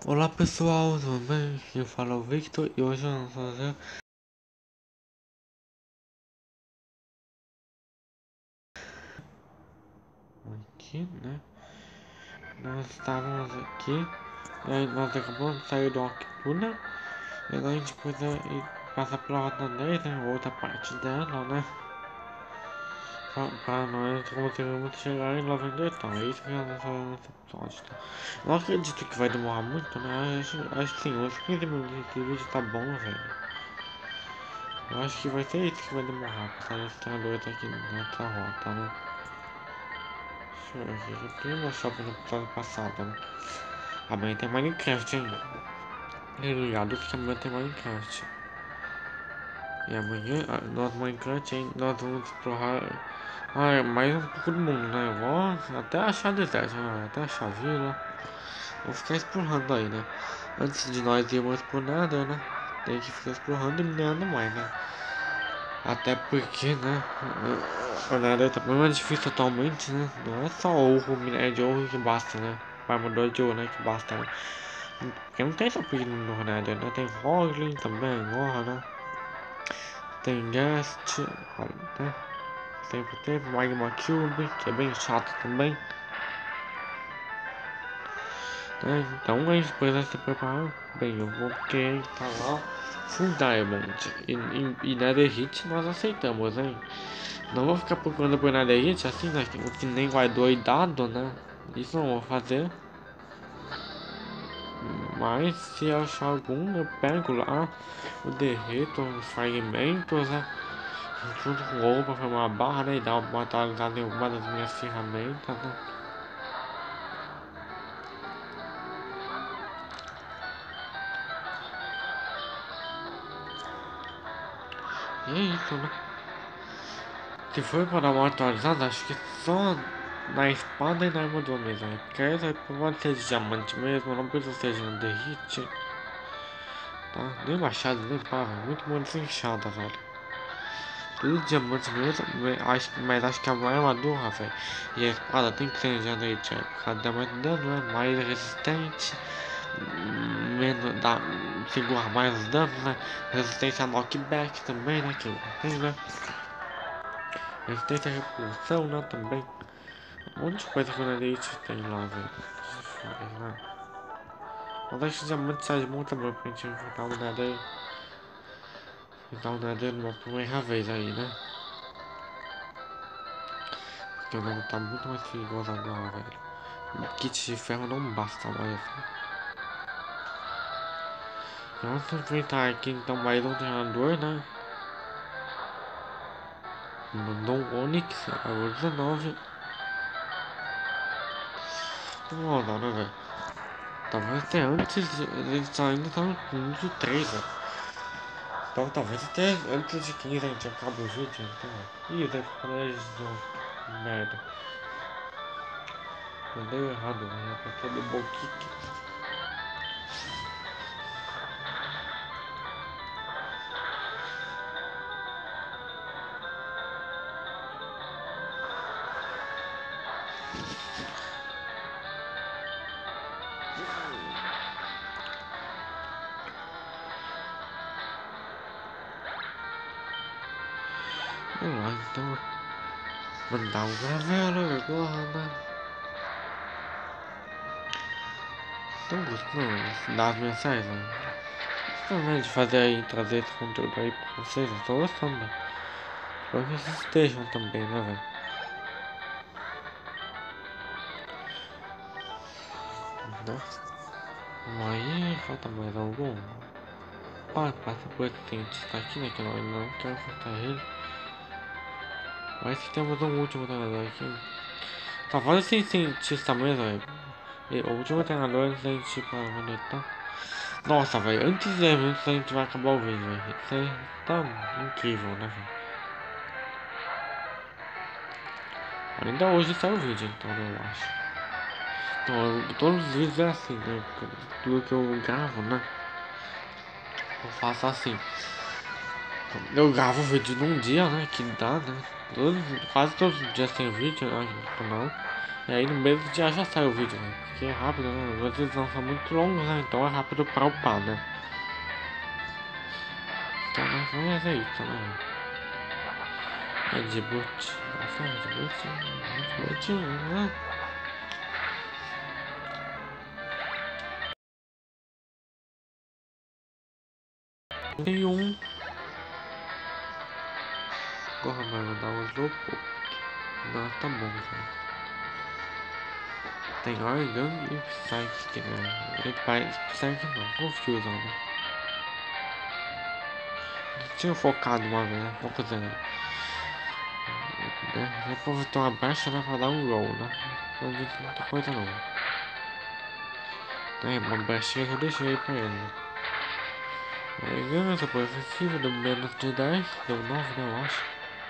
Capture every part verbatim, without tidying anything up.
Olá pessoal, tudo bem? Quem fala é o Victor e hoje nós vamos fazer aqui, né? Nós estávamos aqui, e aí nós acabamos de sair do Octuna e agora a gente precisa ir passar pela rota dez, né? Outra parte dela, né? Pra, pra nós conseguirmos chegar em Nova Inglaterra. É isso que nós vamos fazer nesse episódio, tá? Eu não acredito que vai demorar muito, né? Acho, acho que sim, uns quinze minutos de vídeo tá bom, velho. Eu acho que vai ser isso que vai demorar pra sair esse treinador aqui nessa rota, né? Deixa eu ver aqui, eu queria mostrar pro episódio passado, né? Amanhã tem Minecraft ainda. Ligado que amanhã tem Minecraft. E amanhã, ah, nós Minecraft ainda, nós vamos explorar ah, mais um pouco do mundo, né? Vou até achar deserto, né? Até achar vila. Vou ficar explorando aí, né? Antes de nós irmos por nada, né? Tem que ficar explorando e minerando mais, né? Até porque, né? O nada tá bem mais difícil atualmente, né? Não é só ouro, minério de ouro que basta, né? Armador de ouro, né? Que basta, né? Porque não tem só pedido no Nether, né? Tem Roglin também agora, né? Tem Guest, né? Sempre teve Magma Cube, que é bem chato também. Né? Então a gente precisa se preparar bem. Eu vou querer falar Full Diamond e, e, e Netherite nós aceitamos, hein? Não vou ficar procurando por Netherite assim, né? Que, que nem vai doidado, né? Isso não vou fazer. Mas se eu achar algum, eu pego lá, eu derreto os fragmentos, né? Junto com o ouro pra formar uma barra, né? E dar uma atualizada em alguma das minhas ferramentas, né? E é isso, né? Se for para dar uma atualizada, acho que só na espada e na armadura mesmo, né? Porque essa pode ser de diamante mesmo, não precisa ser de anderite, tá? Nem machado, nem pá, velho. Muito bom de enxada, velho. Tudo de diamante mesmo, acho, mas acho que a armadura, velho, e a espada tem que ser de anderite, né? Porque a diamante dano é mais resistente, menos, dá, segura mais os danos, né? Resistência a knockback também, né? Que tem, né? Resistência a repulsão, né? Também. Um monte de coisa que o Netherite tem lá, velho. Deixa eu ver lá. Mas acho que diamante sai de muito bom pra gente enfrentar o Nether. Enfrentar o Nether numa primeira vez aí, né? Porque o Nether tá muito mais perigoso agora, velho. Kit de ferro não basta mais, velho. Vamos enfrentar aqui então mais um treinador, né? Mandou um Onix, agora dezenove. Não dá, né, velho? Talvez até antes, eles ainda estão com de três, velho. Então talvez até antes de quinze a gente acabe o vídeo, então. Ih, deve ficar de merda. Mandei errado, né? Pra todo bom kick. Vamos lá, então. Mandar um gravelo agora, né? Estão gostando das mensagens, né? Também de fazer aí, trazer esse conteúdo aí pra vocês, eu tô gostando, né? Espero que vocês estejam também, né, velho? Né? Aí, falta mais algum? Ah, passa por esse cientista aqui, né? Que eu não quero enfrentar ele. Mas se temos um último treinador aqui. Só faz esse cientista mesmo, velho. O último treinador antes da gente ir pra onde ele tá. Nossa, velho, antes de antes a gente vai acabar o vídeo, velho. Isso aí tá incrível, né, velho? Ainda hoje sai o vídeo, então eu acho. Então, eu, todos os vídeos é assim, né? Tudo que eu gravo, né? Eu faço assim. Eu gravo o vídeo num dia, né? Que dá, né? Todos, quase todos os dias tem vídeo aqui no canal. E aí no mesmo dia já sai o vídeo, né? Porque é rápido, né? Os vídeos não são muito longos, né? Então é rápido pra upar, né? Então, mas é isso, né? É de boot. Nossa, é de boot. Muito bonitinho, né? Tem um. Agora vai mandar um isopor. Não, tá bom, cara. Tem Oregon e Psychic, né? Ele parece Psychic não, Confusion, né? Tinha focado uma vez, né? Pouco zero. Né? Depois tem uma baixa, né? Pra dar um roll, né? Não disse muita coisa não. É, uma baixinha que eu deixei aí pra ele, né? Oregon, essa foi ofensiva, deu menos de dez, deu nove, né? Eu acho.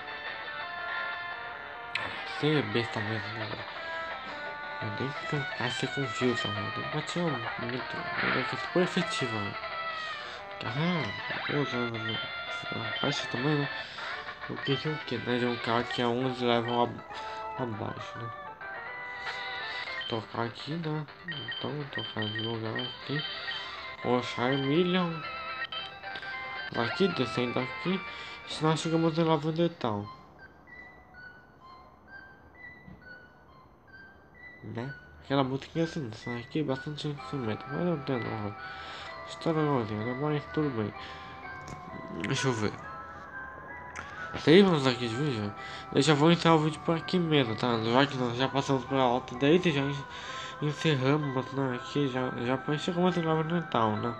Você é besta mesmo, né? Eu nem tentar ser Confusion, né? Eu bati um muito. Ele é super efetivo, né? Ah, eu usando a baixa também, né? O que que é o que, né? De um cara que é onze level ab abaixo, né? Tocar aqui, né? Então, tocar de lugar aqui. O Charmeleon. Aqui, descendo aqui. Se nós chegamos em Lavender Town, né? Aquela musiquinha assim, isso aqui bastante instrumento, mas não tem não. História igualzinha, né? Mas tudo bem. Deixa eu ver. Saímos aqui de vídeo. Eu já vou encerrar o vídeo por aqui mesmo, tá? Já que nós já passamos pela alta daí e já encerramos, né? Aqui já, já chegamos em Lavender Town, né?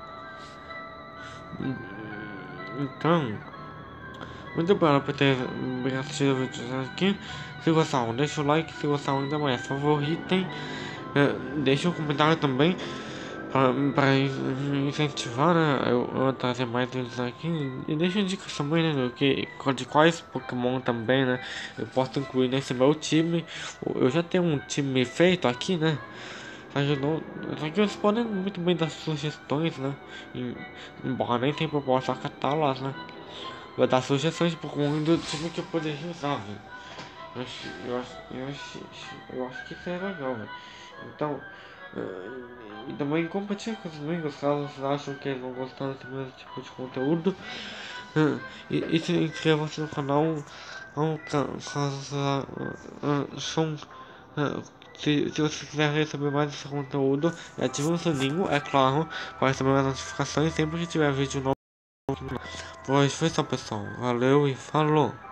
Então, muito obrigado por ter assistido o vídeo aqui. Se gostaram, deixa o like. Se gostaram, ainda mais favoritem. É, deixa um comentário também para incentivar, né, eu, eu trazer mais vídeos aqui. E deixa dicas também, né, do que, de quais Pokémon também, né, eu posso incluir nesse meu time. Eu já tenho um time feito aqui, né. Ajudou. Só que vocês podem muito bem dar sugestões, né? Embora nem sempre eu possa acatá-las, né? Vai dar sugestões de Pokémon do time que eu poderia usar, velho. Eu acho, eu, acho, eu, acho, eu acho que isso é legal, velho. Então, uh, e também compartilhe com os amigos caso vocês acham que eles vão gostar desse mesmo tipo de conteúdo. Uh, e, e se inscreva-se no canal caso uh, uh, são. Uh, Se, se você quiser receber mais esse conteúdo, ative o sininho, é claro, para receber as notificações sempre que tiver vídeo novo. Por hoje foi só, pessoal. Valeu e falou!